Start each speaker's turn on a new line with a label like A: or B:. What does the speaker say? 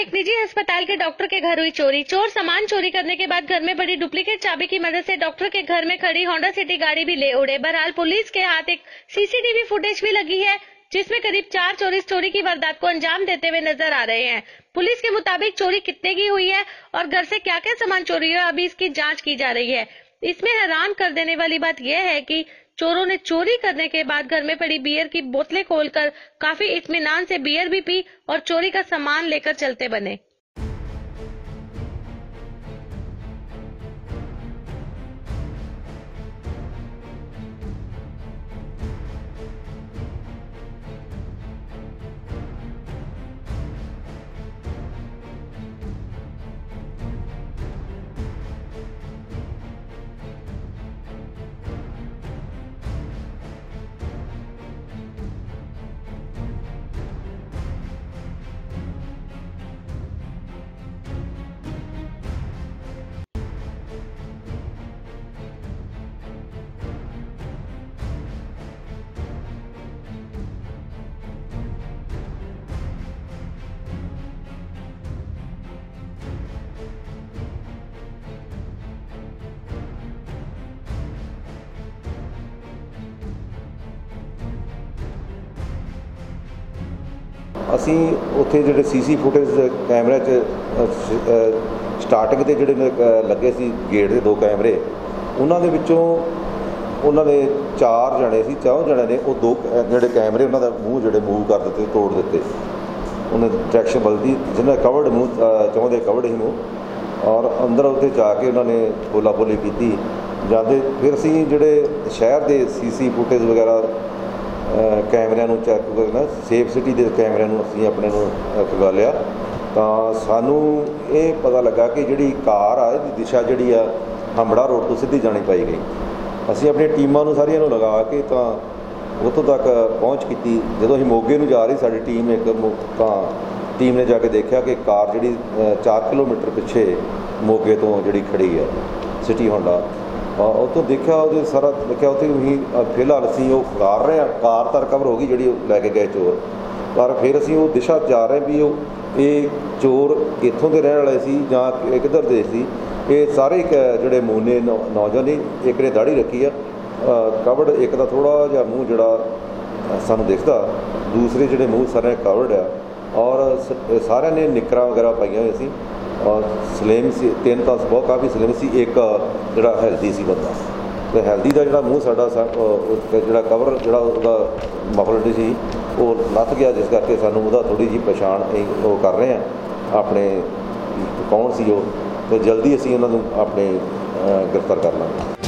A: एक निजी अस्पताल के डॉक्टर के घर हुई चोरी। चोर सामान चोरी करने के बाद घर में पड़ी डुप्लीकेट चाबी की मदद से डॉक्टर के घर में खड़ी होंडा सिटी गाड़ी भी ले उड़े। बहरहाल पुलिस के हाथ एक सीसीटीवी फुटेज भी लगी है, जिसमें करीब 4 चोर इस चोरी की वारदात को अंजाम देते हुए नजर आ रहे हैं। पुलिस के मुताबिक चोरी कितने की हुई है और घर से क्या क्या सामान चोरी हुआ, अभी इसकी जाँच की जा रही है। इसमें हैरान कर देने वाली बात यह है कि चोरों ने चोरी करने के बाद घर में पड़ी बियर की बोतलें खोलकर काफी इत्मीनान से बियर भी पी और चोरी का सामान लेकर चलते बने।
B: ਅਸੀਂ ਉੱਥੇ ਜਿਹੜੇ ਸੀਸੀ ਫੁਟੇਜ ਕੈਮਰੇ 'ਚ ਸਟਾਰਟਿੰਗ 'ਤੇ ਜਿਹੜੇ ਲੱਗੇ ਸੀ ਗੇਟ ਦੇ 2 ਕੈਮਰੇ, ਉਹਨਾਂ ਦੇ ਵਿੱਚੋਂ ਉਹਨਾਂ ਦੇ 4 ਜਣੇ ਸੀ, 4 ਜਣਿਆਂ ਨੇ ਉਹ 2 ਜਿਹੜੇ ਕੈਮਰੇ ਉਹਨਾਂ ਦਾ ਮੂੰਹ ਜਿਹੜੇ ਮੂਵ ਕਰ ਦਿੱਤੇ, ਤੋੜ ਦਿੱਤੇ। ਉਹਨੇ ਡਾਇਰੈਕਸ਼ਨ ਬਦਲਦੀ, ਜਿਹਨਾਂ ਕਵਰਡ ਮੂੰਹ ਚਾਹੁੰਦੇ ਕਵਰਡ ਹੀ ਮੂੰਹ, ਔਰ ਅੰਦਰ ਉੱਥੇ ਜਾ ਕੇ ਉਹਨਾਂ ਨੇ ਬੋਲਾ ਬੋਲੀ ਕੀਤੀ ਜਾਂਦੇ। ਫਿਰ ਅਸੀਂ ਜਿਹੜੇ ਸ਼ਹਿਰ ਦੇ ਸੀਸੀ ਫੁਟੇਜ ਵਗੈਰਾ ਕੈਮਰਿਆਂ ਨੂੰ ਚੈੱਕ ਕਰਨਾ, ਸੇਫ ਸਿਟੀ ਦੇ ਕੈਮਰਿਆਂ ਨੂੰ ਅਸੀਂ ਆਪਣੇ ਨੂੰ ਖਗਾਲਿਆ ਤਾਂ ਸਾਨੂੰ ਇਹ ਪਤਾ ਲੱਗਾ ਕਿ ਜਿਹੜੀ ਕਾਰ ਆ ਇਹਦੀ ਦਿਸ਼ਾ ਜਿਹੜੀ ਆ ਹੰਬੜਾ ਰੋਡ ਤੋਂ ਸਿੱਧੀ ਜਾਣੀ ਪਾਈ ਗਈ। ਅਸੀਂ ਆਪਣੀਆਂ ਟੀਮਾਂ ਨੂੰ ਸਾਰੀਆਂ ਨੂੰ ਲਗਾ ਕੇ ਤਾਂ ਉੱਥੋਂ ਤੱਕ ਪਹੁੰਚ ਕੀਤੀ। ਜਦੋਂ ਅਸੀਂ ਮੋਗੇ ਨੂੰ ਜਾ ਰਹੀ ਸਾਡੀ ਟੀਮ ਤਾਂ ਟੀਮ ਨੇ ਜਾ ਕੇ ਦੇਖਿਆ ਕਿ ਕਾਰ ਜਿਹੜੀ 4 ਕਿਲੋਮੀਟਰ ਪਿੱਛੇ ਮੋਗੇ ਤੋਂ ਜਿਹੜੀ ਖੜੀ ਆ ਸਿਟੀ ਹੋਂਡਾ, ਉੱਥੋਂ ਦੇਖਿਆ ਉਹਦੇ ਸਾਰਾ ਦੇਖਿਆ ਉੱਥੇ ਵੀ ਫਿਲਹਾਲ ਅਸੀਂ ਉਹ ਕਰ ਰਹੇ ਹਾਂ। ਕਾਰ ਤਾਂ ਰਿਕਵਰ ਹੋ ਗਈ ਜਿਹੜੀ ਲੈ ਕੇ ਗਏ ਚੋਰ, ਪਰ ਫਿਰ ਅਸੀਂ ਉਹ ਦਿਸ਼ਾ ਜਾ ਰਹੇ ਵੀ ਇਹ ਚੋਰ ਇੱਥੋਂ ਦੇ ਰਹਿਣ ਵਾਲੇ ਸੀ ਜਾਂ ਕਿੱਧਰ ਦੇ ਸੀ। ਇਹ ਸਾਰੇ ਜਿਹੜੇ ਮੋਨੇ ਨੌਜਵਾਨ ਨੇ, ਇੱਕ ਨੇ ਦਾੜੀ ਰੱਖੀ ਆ, ਕਵਰਡ ਇੱਕ ਦਾ ਥੋੜ੍ਹਾ ਜਿਹਾ ਮੂੰਹ ਜਿਹੜਾ ਸਾਨੂੰ ਦਿਖਦਾ, ਦੂਸਰੇ ਜਿਹੜੇ ਮੂੰਹ ਸਾਰੇ ਕਵਰਡ ਆ, ਔਰ ਸਾਰਿਆਂ ਨੇ ਨਿੱਕਰਾਂ ਵਗੈਰਾ ਪਾਈਆਂ ਹੋਈਆਂ ਸੀ ਔਰ ਸਲਿਮ ਸੀ। 3 ਤਾਂ ਬਹੁਤ ਕਾਫੀ ਸਲਿਮ ਸੀ, ਇੱਕ ਜਿਹੜਾ ਹੈਲਦੀ ਸੀ ਬੰਦਾ, ਅਤੇ ਹੈਲਦੀ ਦਾ ਜਿਹੜਾ ਮੂੰਹ ਸਾਡਾ ਜਿਹੜਾ ਕਵਰ ਜਿਹੜਾ ਉਹਦਾ ਮਫਲਰ ਸੀ ਉਹ ਲੱਥ ਗਿਆ, ਜਿਸ ਕਰਕੇ ਸਾਨੂੰ ਉਹਦਾ ਥੋੜ੍ਹੀ ਜਿਹੀ ਪਛਾਣ ਉਹ ਕਰ ਰਹੇ ਹਾਂ ਆਪਣੇ ਕੌਣ ਸੀ ਉਹ, ਅਤੇ ਜਲਦੀ ਅਸੀਂ ਉਹਨਾਂ ਨੂੰ ਆਪਣੇ ਗ੍ਰਿਫਤਾਰ ਕਰ ਲਾਂਗੇ।